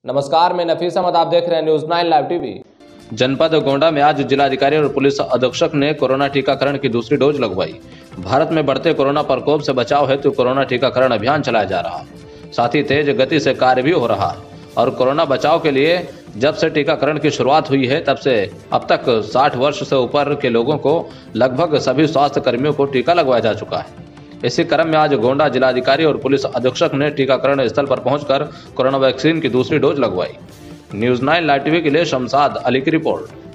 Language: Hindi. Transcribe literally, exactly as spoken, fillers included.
नमस्कार, मैं नफीस अहमद, आप देख रहे हैं न्यूज नाइन लाइव टीवी। जनपद गोंडा में आज जिलाधिकारी और पुलिस अधीक्षक ने कोरोना टीकाकरण की दूसरी डोज लगवाई। भारत में बढ़ते कोरोना प्रकोप से बचाव हेतु कोरोना टीकाकरण अभियान चलाया जा रहा है, साथ ही तेज गति से कार्य भी हो रहा है। और कोरोना बचाव के लिए जब से टीकाकरण की शुरुआत हुई है तब से अब तक साठ वर्ष से ऊपर के लोगों को लगभग सभी स्वास्थ्य कर्मियों को टीका लगवाया जा चुका है। इसी क्रम में आज गोंडा जिलाधिकारी और पुलिस अधीक्षक ने टीकाकरण स्थल पर पहुंचकर कोरोना वैक्सीन की दूसरी डोज लगवाई। न्यूज नाइन लाइव टीवी के लिए शमशाद अली की रिपोर्ट।